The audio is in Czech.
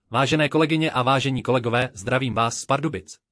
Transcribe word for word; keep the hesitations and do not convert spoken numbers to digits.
Vážené kolegyně a vážení kolegové, zdravím vás z Pardubic.